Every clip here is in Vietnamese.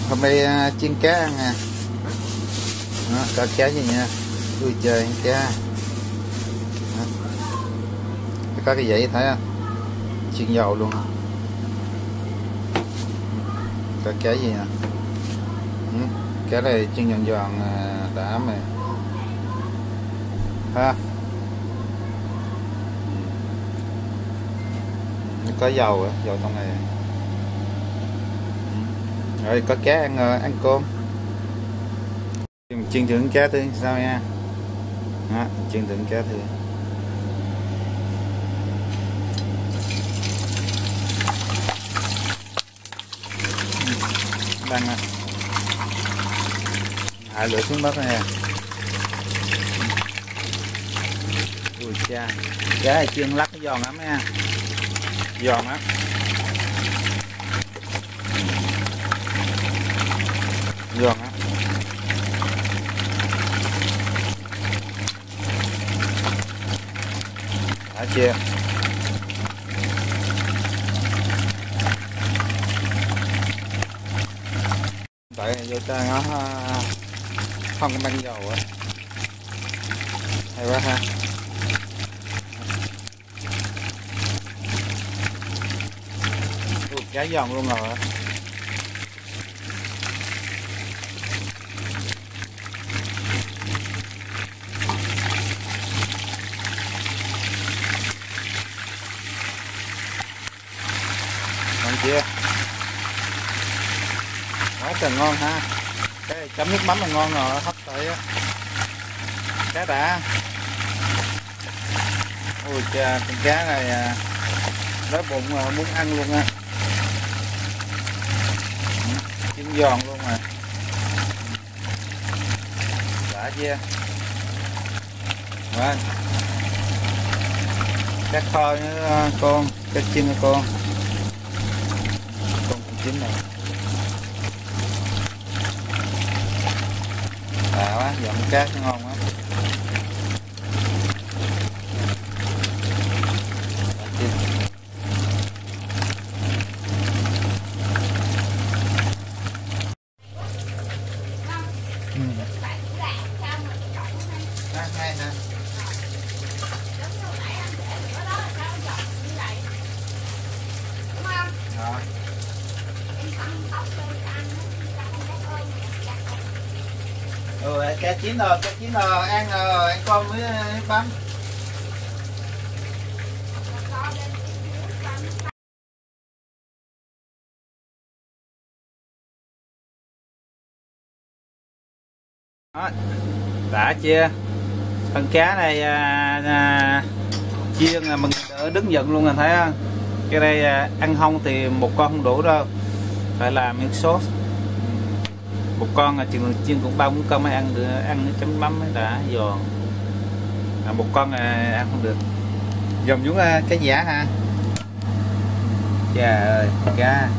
Hôm nay chiên cá ăn nè. Đó, có cá gì nha. Ui trời, ăn cá. Đó. Có cái vậy thấy không? Chiên dầu luôn. Có cá gì nè. Cá này chiên giòn giòn đã mà. Ha. Có dầu á, dầu trong này. Rồi có cá ăn cơm. Chiên thử cá thử sao nha. Đó, chiên thử cá thử. Đang hạ lửa xuống đất này. Ui cha, cá này chiên lắc nó giòn lắm nha. Giòn lắm. Giòn lắm. Đã chưa? Tại vô ta nó không có mang dầu á. Hay quá ha. Cá giòn luôn rồi. Ngon chưa? Quá trời ngon ha. Cái này chấm nước mắm là ngon rồi, hấp tới á. Cá đã. Ôi cha, con cá này đói bụng muốn ăn luôn á. Chiên giòn luôn mà. Đã chưa? Rồi. Cá kho nữa con, cá chiên con. Con cũng chín này. Đã quá, dọn cá ngon quá. Hay nè. Cá chín rồi, ăn rồi, ăn con với bấm. Đó, đã chưa? Con cá này chiên là mình đỡ đứng giận luôn, là thấy không? Cái đây ăn không thì một con không đủ đâu, phải làm miếng sốt. Một con là chừng chiên cũng 3-4 con mới ăn được, ăn chấm mắm mới đã giòn. Một con là ăn không được. Dòng xuống cái giả ha. Trời ơi, cá.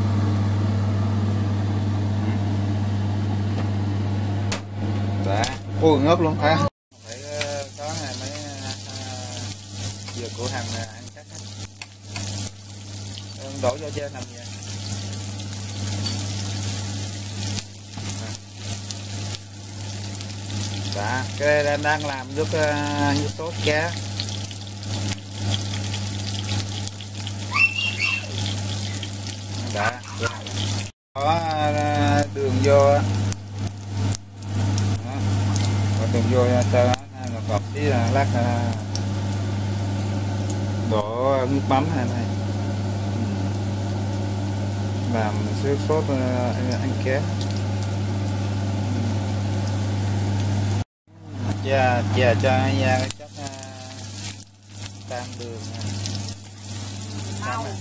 Đã. Ôi ngớp luôn hả? Phải có này mới vừa cửa hàng ăn chắc. Đổ vô trên nằm vậy. Đã, cái đang làm nước sốt cá. Đã. Có đường vô. Đường vô cho nó ngọt tí là lát đổ nước mắm này này. Làm sốt ăn cá. Chà cho ra cái chất tan đường này.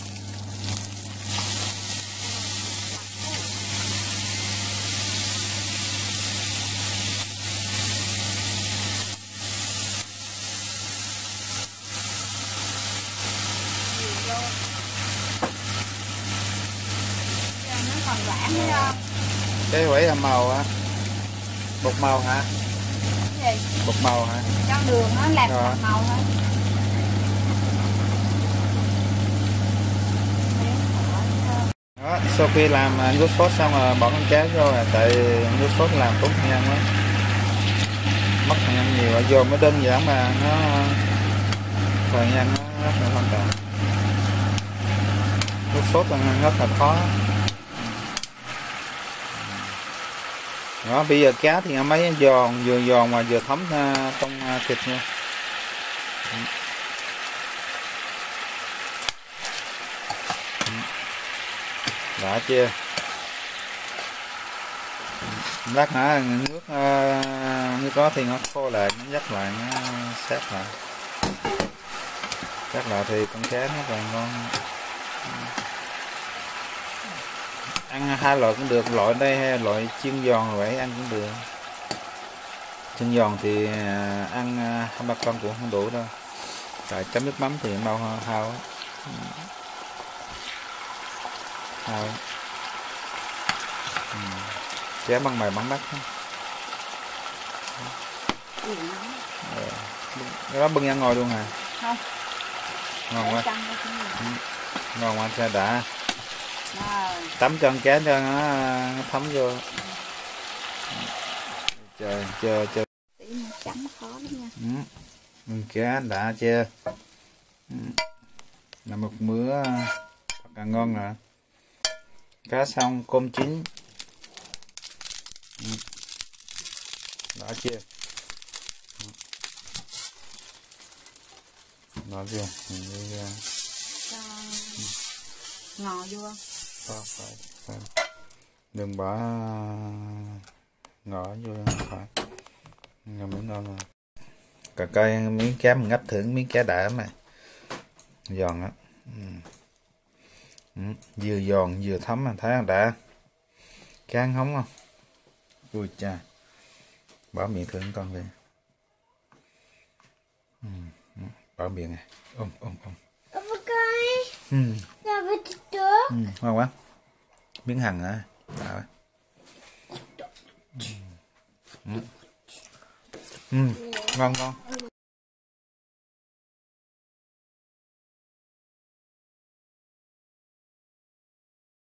Nó còn loãng nữa không? Cái quẩy là màu hả? Bột màu hả? Cái gì? Bột màu hả? Cho đường nó làm bột màu thôi. Đó, sau khi làm nước sốt xong rồi bỏ con cá vô, tại nước sốt làm tốt nhân lắm, mất thời gian nhiều, vô mới đơn giản mà nó thời gian nó rất là quan trọng. Nước sốt là rất là khó. Đó, bây giờ cá thì mấy giòn, vừa giòn mà vừa thấm trong thịt nha. Đã chưa? Lát nữa nước đó thì nó khô lại, nó dắt lại, nó sát lại. Sát lại thì con cá nó còn ngon. Ăn hai loại cũng được, loại đây hay loại chiên giòn vậy ăn cũng được. Chiên giòn thì ăn 2-3 con cũng không đủ đâu, tại chấm nước mắm thì mau hao á. Hao. Chém bằng mày bằng mắt. Cái đó bưng ra ngồi luôn hả? Không. Ngon quá. Ngon quá, cha đã. Tắm cho con cá cho nó thấm vô. Chờ. Chấm khó lắm nha. Cá đã chưa? Là một bữa thật là ngon nè. Cá xong cơm chín. Đã chưa? Đó chưa? Ngò vô không? Phải. Đừng bỏ ngõ vô, phải. Ngồi miếng ngon rồi. Cà coi miếng cá mình ngắt thử miếng cá đã mà. Giòn á. Vừa giòn vừa thấm mà thấy không đã. Cá hóng không? Ui cha. Bỏ miệng thử con đi. Bỏ miệng này. Ôm. Ngon quá. Miếng hằng hả? Ngon.